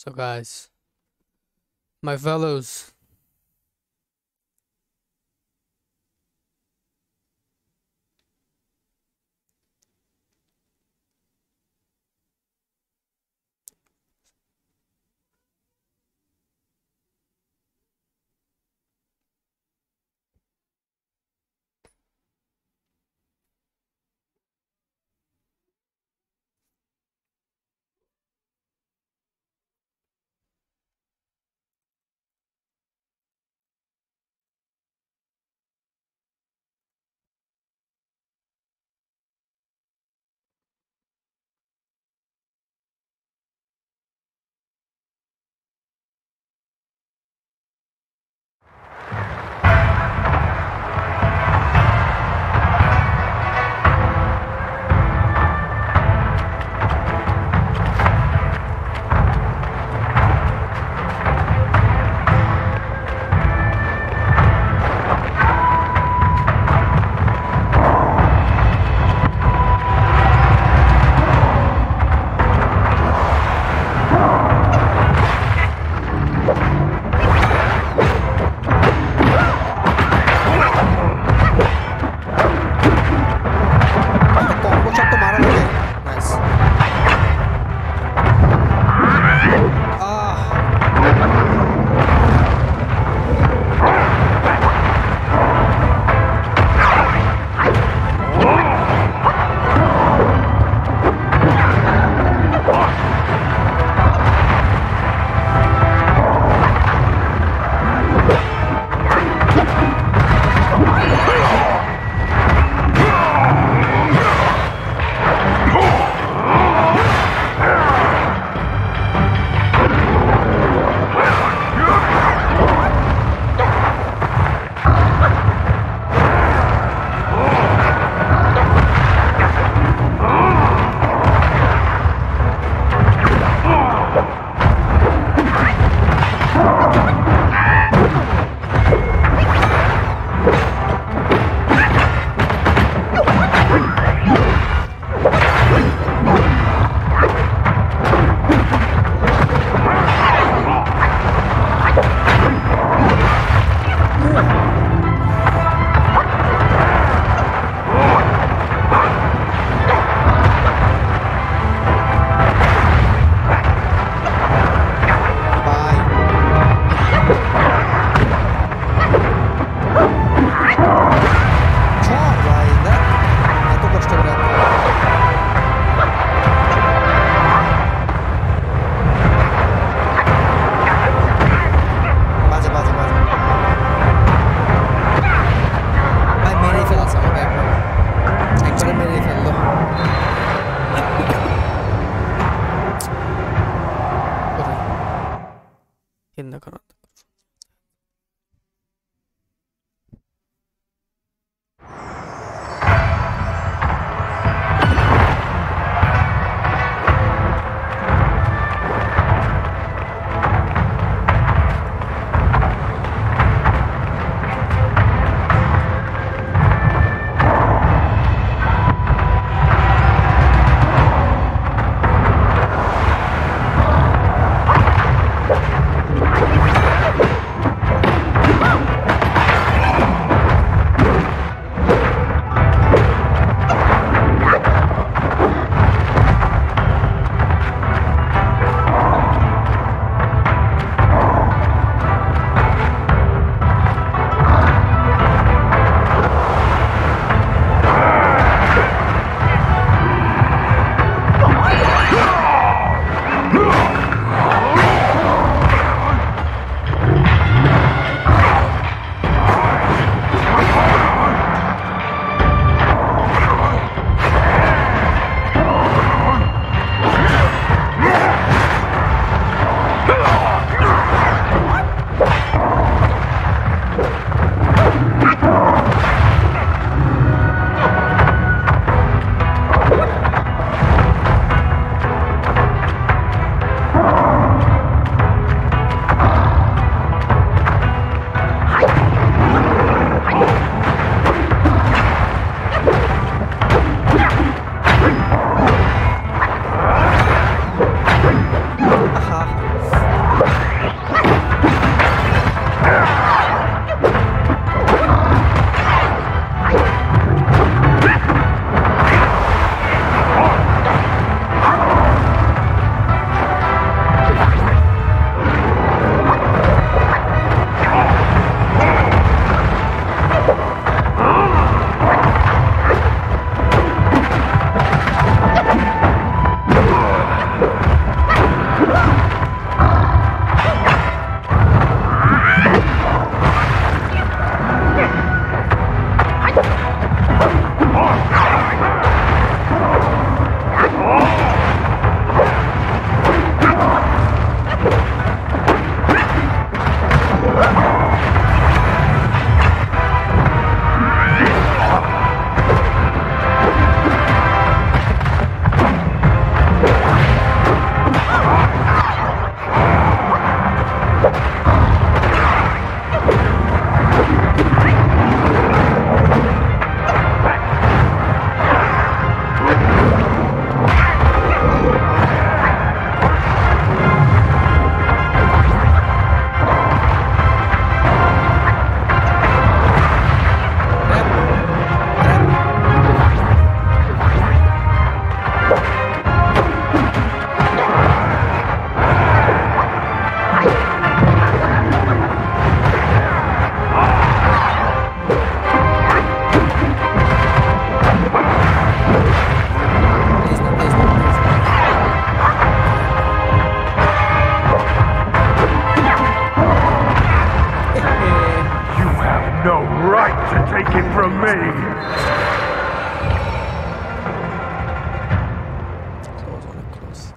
So, guys, my fellows, to take it from me. Close on it, close.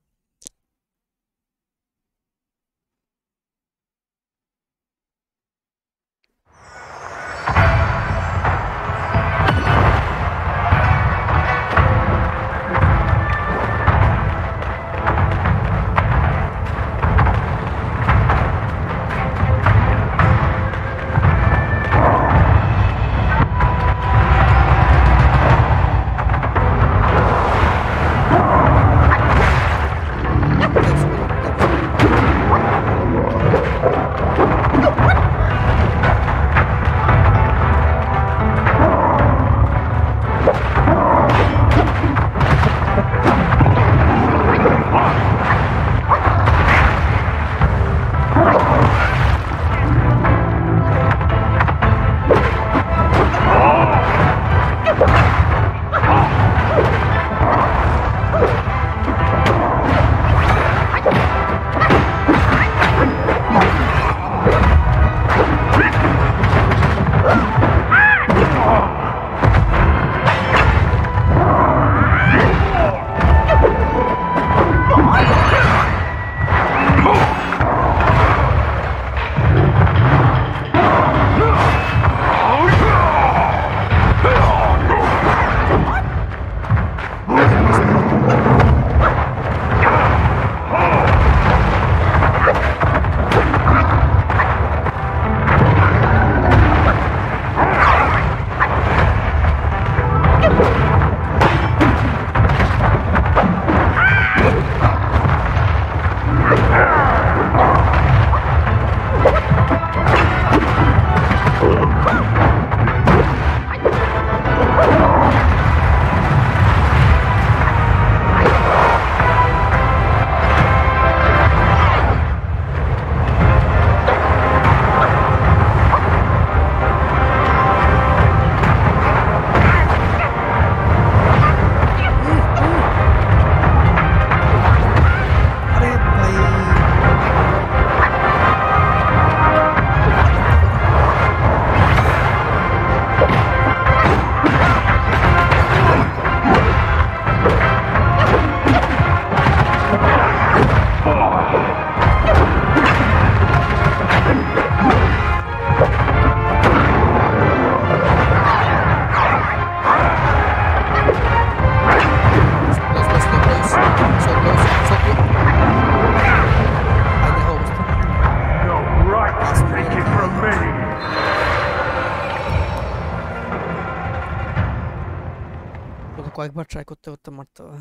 কয়েকবার try করতে করতে মারতে হবে।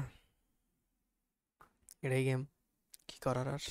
এটাই গেম, কি করার আর।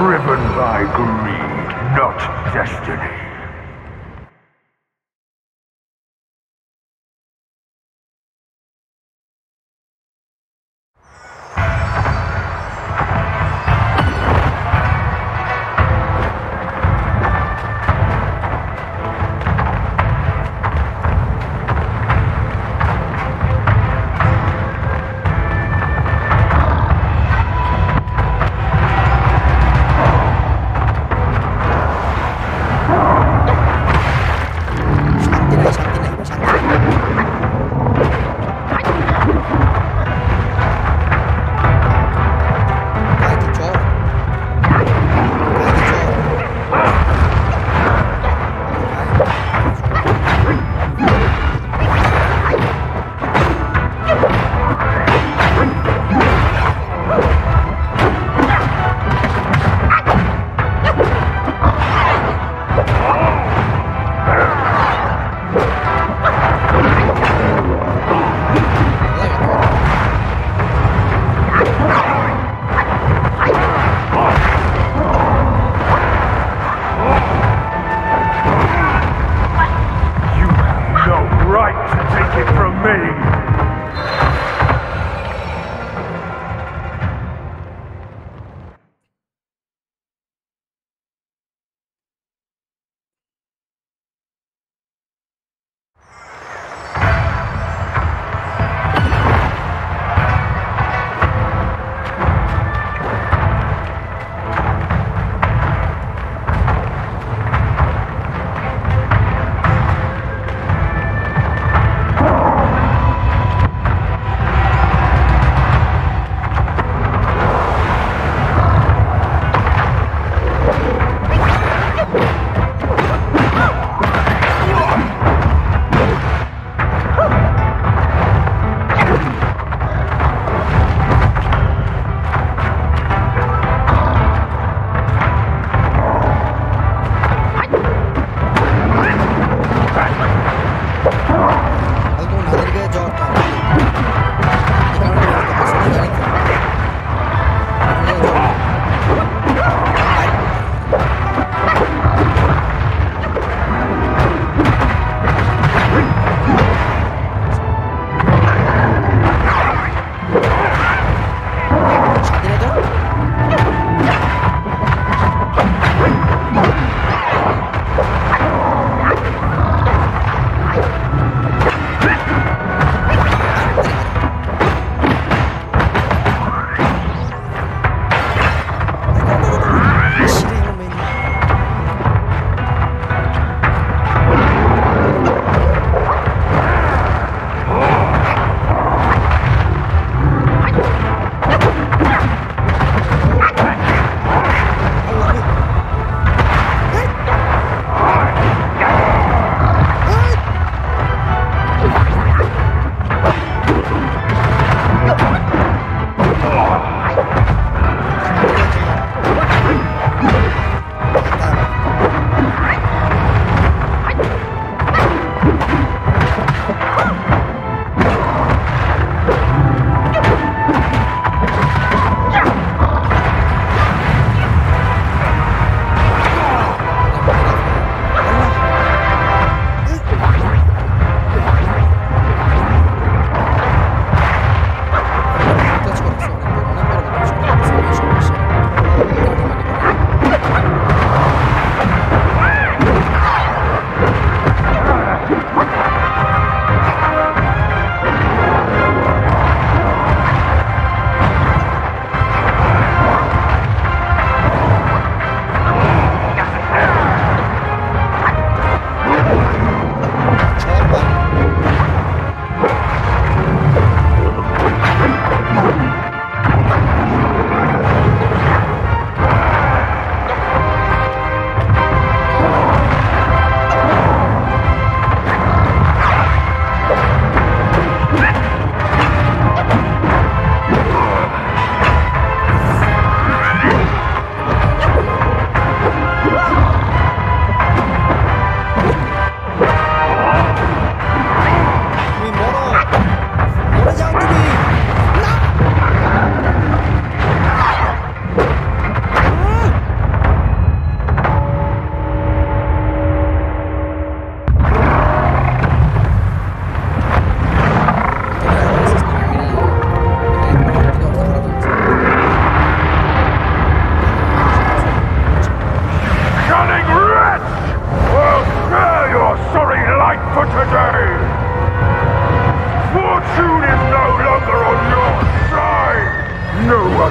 driven by greed, not destiny.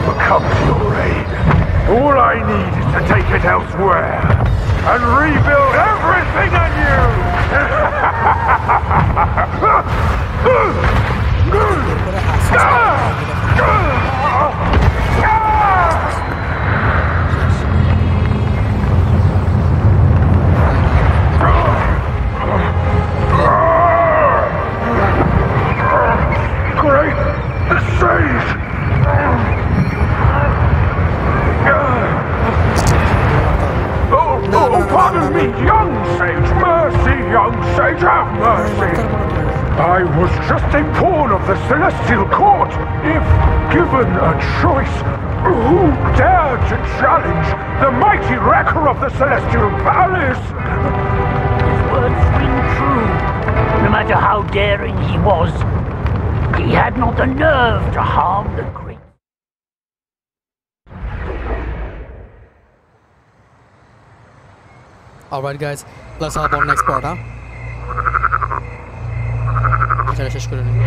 becomes your aid, all I need is to take it elsewhere and rebuild everything anew! Great sage! Oh, pardon me, young sage! Mercy, young sage, have mercy! I was just a pawn of the Celestial Court. If given a choice, who dared to challenge the mighty wrecker of the Celestial Palace? His words ring true. No matter how daring he was, he had not the nerve to harm the great. Alright guys, let's hop on next part, huh? এখানে শেষ করে নিই।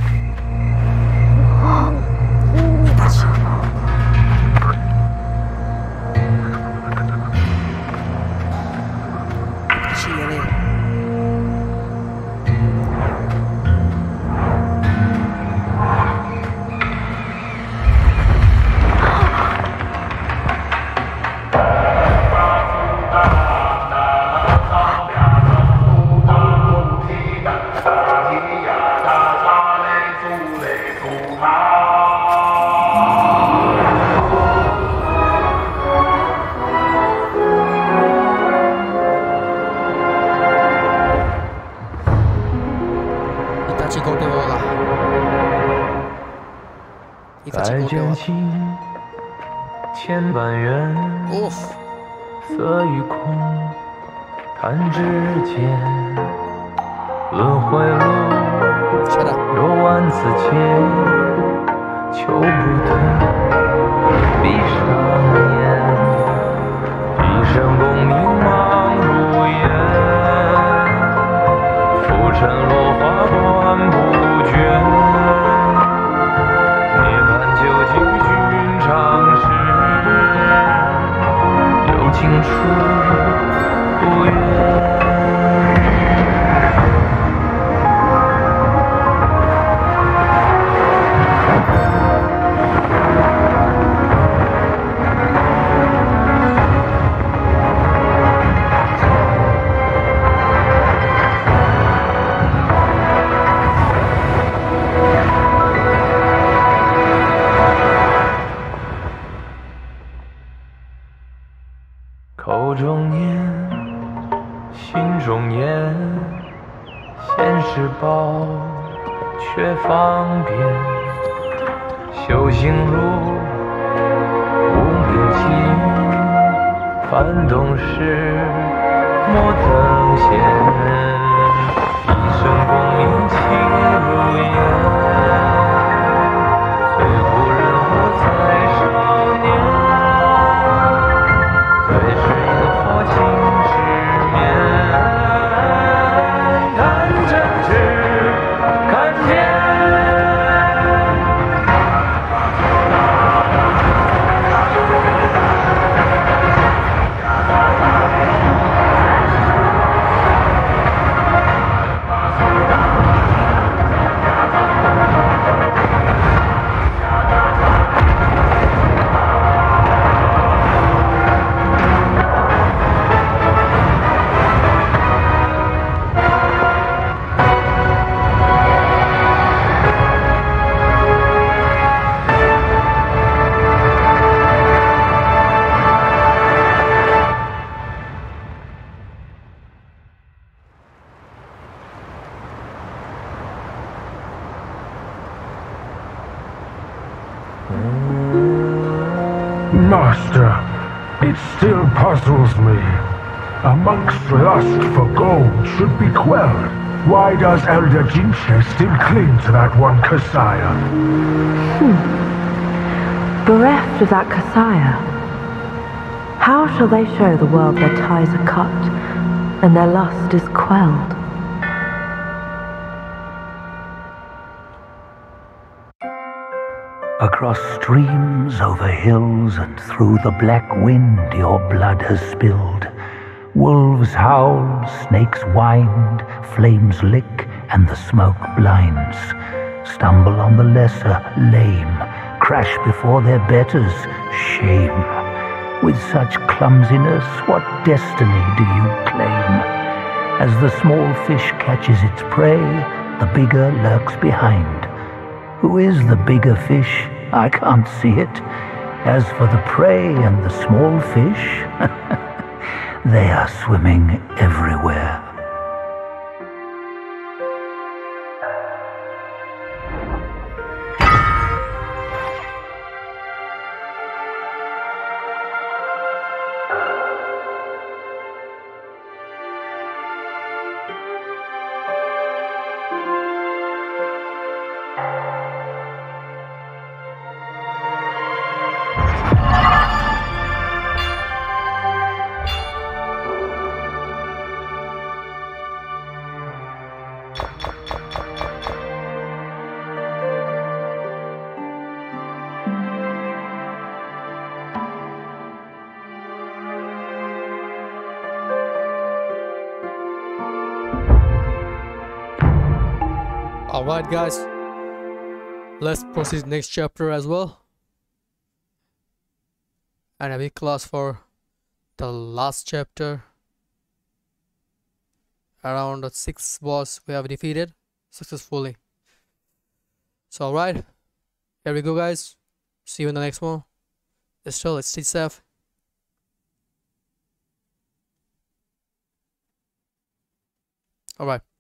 再见情千万缘，色与空，弹指间，轮回路，若万次劫，求不得，闭上眼，一生功名忙如烟，浮沉落花断不绝。情处不远，口中念，心中言，现世报，却方便。修行路，无名尽，翻动时，莫等闲。一生功名情如烟，最后人活在少年。最是萤火情失眠，看真知，看见。 Master, it still puzzles me. A monk's lust for gold should be quelled. Why does Elder Jinche still cling to that one Kasaya? Bereft of that Kasaya, how shall they show the world their ties are cut and their lust is quelled? Across streams, over hills, and through the black wind your blood has spilled. Wolves howl, snakes wind, flames lick, and the smoke blinds. Stumble on the lesser, lame, crash before their betters, shame. With such clumsiness, what destiny do you claim? As the small fish catches its prey, the bigger lurks behind. Who is the bigger fish? I can't see it. As for the prey and the small fish, they are swimming everywhere. Alright guys, let's proceed next chapter as well. And a big class for the last chapter. Around the 6th boss we have defeated successfully. So alright, here we go guys. See you in the next one. Still, let's stay safe. Alright.